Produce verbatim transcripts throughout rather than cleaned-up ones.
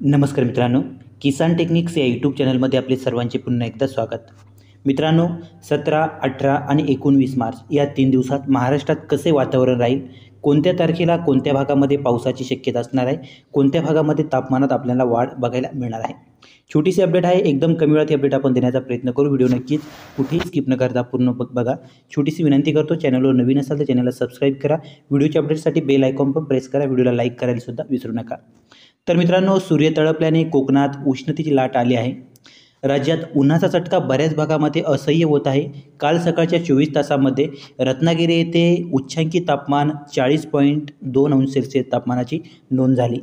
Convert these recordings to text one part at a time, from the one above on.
नमस्कार मित्रांनो, किसान टेक्निक्स या यूट्यूब चॅनलमध्ये आपले सर्वांचे पुन्हा एकदा स्वागत. मित्रांनो, सतरा, अठरा आणि एकोणवीस मार्च या तीन दिवसात महाराष्ट्रात कसे वातावरण राहील, कोणत्या तारखेला कोणत्या भागामध्ये पावसाची शक्यता असणार आहे, कोणत्या भागामध्ये तापमानात आपल्याला वाढ बघायला मिळणार आहे. छोटीशी अपडेट आहे, एकदम कमी वेळात ही अपडेट आपण देण्याचा प्रयत्न करू. व्हिडिओ नक्कीच कुठेही स्किप न करता पूर्ण बघ बघा. छोटीशी विनंती करतो, चॅनलवर नवीन असाल तर चॅनलला सबस्क्राईब करा. व्हिडिओच्या अपडेटसाठी बेल आयकॉन पण प्रेस करा. व्हिडिओला लाईक करायला सुद्धा विसरू नका. तर मित्रांनो, सूर्य तळपल्याने कोकणात उष्णतेची लाट आली आहे. राज्यात उन्हाचा चटका बऱ्याच भागामध्ये असह्य होत आहे. काल सकाळच्या चोवीस तासामध्ये रत्नागिरी येथे उच्चांकी तापमान चाळीस पॉईंट दोन अंश सेल्सिअस तापमानाची नोंद झाली.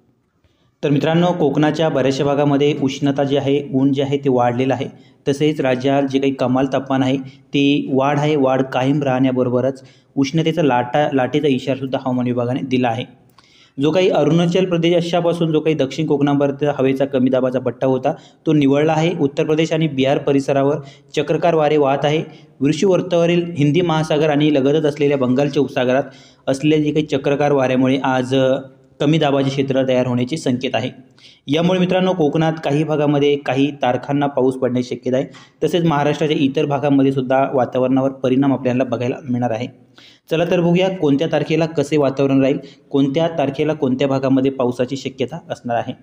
तर मित्रांनो, कोकणाच्या बऱ्याचशा भागामध्ये उष्णता जी आहे, ऊन जे आहे ते वाढलेलं आहे. तसेच राज्यात जे काही कमाल तापमान आहे ते वाढ आहे. वाढ कायम राहण्याबरोबरच उष्णतेचा लाटा लाटेचा इशारासुद्धा हवामान विभागाने दिला आहे. जो काही अरुणाचल प्रदेशापासून जो काही दक्षिण कोकणापर्यंत हवेचा कमी दाबाचा पट्टा होता तो निवळला आहे. उत्तर प्रदेश आणि बिहार परिसरावर चक्रकार वारे वाहत आहे. विषुववृत्तावरील हिंदी महासागर आणि लगतच असलेल्या बंगालच्या उपसागरात असलेले जे काही चक्रकार वाऱ्यामुळे आज कमी दाबाचे क्षेत्र तयार होण्याचे संकेत आहे. यामुळे मित्रांनो, कोकणात काही भागामध्ये काही तारखांना पाऊस पडण्याची शक्यता आहे. तसेच महाराष्ट्राच्या इतर भागामध्ये सुद्धा वातावरणावर परिणाम आपल्याला बघायला मिळणार आहे. चला तर बघूया कोणत्या तारखेला कसे वातावरण राहील, कोणत्या तारखेला कोणत्या भागामध्ये पावसाची शक्यता असणार आहे.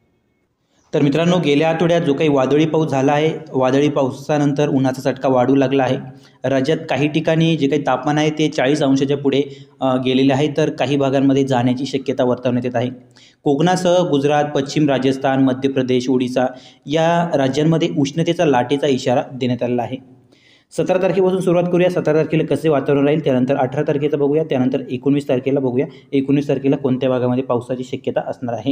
तर मित्रांनो, गेल्या आठवड्यात जो काही वादळी पाऊस झाला आहे, वादळी पावसानंतर उन्हाचा चटका वाढू लागला आहे. राज्यात काही ठिकाणी जे काही तापमान आहे ते चाळीस अंशाच्या पुढे गेलेले आहे, तर काही भागांमध्ये जाण्याची शक्यता वर्तवण्यात येत आहे. कोकणासह गुजरात, पश्चिम राजस्थान, मध्य प्रदेश, ओडिशा या राज्यांमध्ये उष्णतेचा लाटेचा इशारा देण्यात आलेला आहे. सतरा तारखेपासून सुरुवात करूया. सतरा तारखेला कसे वातावरण राहील, त्यानंतर अठरा तारखेचं बघूया, त्यानंतर एकोणवीस तारखेला बघूया. एकोणवीस तारखेला कोणत्या भागामध्ये पावसाची शक्यता असणार आहे.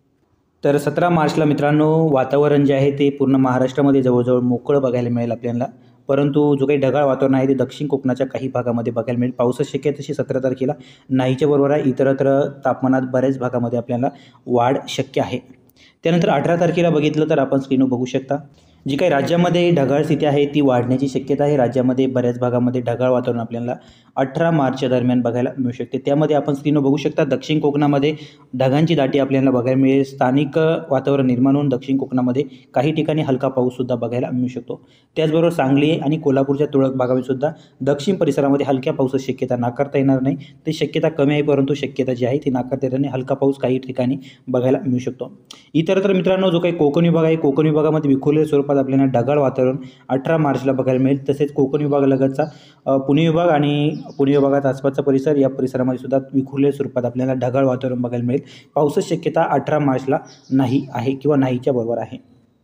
तर सतरा मार्चला मित्रांनो, वातावरण जे आहे ते पूर्ण महाराष्ट्रामध्ये जवळजवळ मोकळं बघायला मिळेल आपल्याला. परंतु जो काही ढगाळ वातावरण आहे ते दक्षिण कोकणाच्या काही भागामध्ये बघायला मिळेल. पावसाची शक्यता तशी सतरा तारखेला नाहीच्या बरोबर आहे. इतरत्र तापमानात बऱ्याच भागामध्ये आपल्याला वाढ शक्य आहे. त्यानंतर अठरा तारखेला बघितलं तर आपण स्क्रीनवर बघू शकता, जी काही राज्यामध्ये ढगाळ स्थिती आहे ती वाढण्याची शक्यता आहे. राज्यामध्ये बऱ्याच भागामध्ये ढगाळ वातावरण आपल्याला अठरा मार्चच्या दरम्यान बघायला मिळू शकते. त्यामध्ये आपण स्क्रीनवर बघू शकता, दक्षिण कोकणामध्ये ढगांची दाटी आपल्याला बघायला मिळेल. स्थानिक वातावरण निर्माण होऊन दक्षिण कोकणामध्ये काही ठिकाणी हलका पाऊससुद्धा बघायला मिळू शकतो. त्याचबरोबर सांगली आणि कोल्हापूरच्या तुरळक भागामध्ये सुद्धा दक्षिण परिसरामध्ये हलक्या पावसाची शक्यता नाकारता येणार नाही. ती शक्यता कमी आहे, परंतु शक्यता जी आहे ती नाकारता येणार नाही. हलका पाऊस काही ठिकाणी बघायला मिळू शकतो. इतरत्र मित्रांनो, जो काही कोकण विभाग आहे, कोकण विभागामध्ये विखुरलेल्या स्वरूपात आपल्याला ढगाळ वातावरण अठरा मार्चला बघायला मिळेल. तसेच कोकण विभागालगतचा पुणे विभाग आणि पुणे विभागात आसपासचा परिसर या परिसरामध्ये सुद्धा विखुरलेल्या स्वरूपात आपल्याला ढगाळ वातावरण बघायला मिळेल. पावसाची शक्यता अठरा मार्चला नाही आहे किंवा नाहीच्या बरोबर आहे.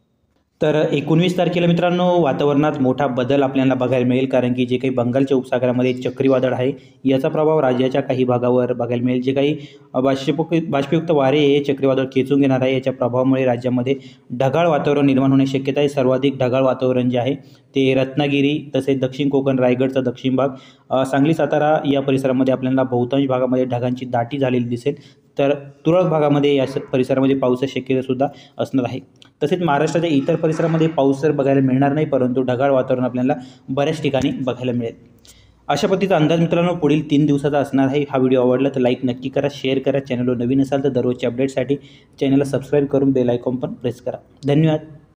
तर एकोणवीस तारखेला मित्रांनो, वातावरणात मोठा बदल आपल्याला बघायला मिळेल, कारण की जे काही बंगालच्या उपसागरामध्ये चक्रीवादळ आहे याचा प्रभाव राज्याच्या काही भागावर बघायला मिळेल. जे काही बाष्पयुक्त बाष्पयुक्त वारे हे चक्रीवादळ खेचून घेणार आहे, याच्या प्रभावामुळे राज्यामध्ये ढगाळ वातावरण निर्माण होण्याची शक्यता आहे. सर्वाधिक ढगाळ वातावरण जे आहे ते रत्नागिरी, तसेच दक्षिण कोकण, रायगडचा दक्षिण भाग, सांगली, सातारा या परिसरामध्ये आपल्याला बहुतांश भागामध्ये ढगांची दाटी झालेली दिसेल. तर तुरळक भागामध्ये या परिसरामध्ये पावसाची शक्यतासुद्धा असणार आहे. तसेच महाराष्ट्राच्या इतर परिसरामध्ये पाऊस तर बघायला मिळणार नाही, परंतु ढगाळ वातावरण आपल्याला बऱ्याच ठिकाणी बघायला मिळेल. अशा पद्धतीचा अंदाज मित्रांनो पुढील तीन दिवसाचा असणार आहे. हा व्हिडिओ आवडला तर लाईक नक्की करा, शेअर करा. चॅनलवर नवीन असाल तर दररोजच्या अपडेटसाठी चॅनलला सबस्क्राईब करून बेल आयकॉन पण प्रेस करा. धन्यवाद.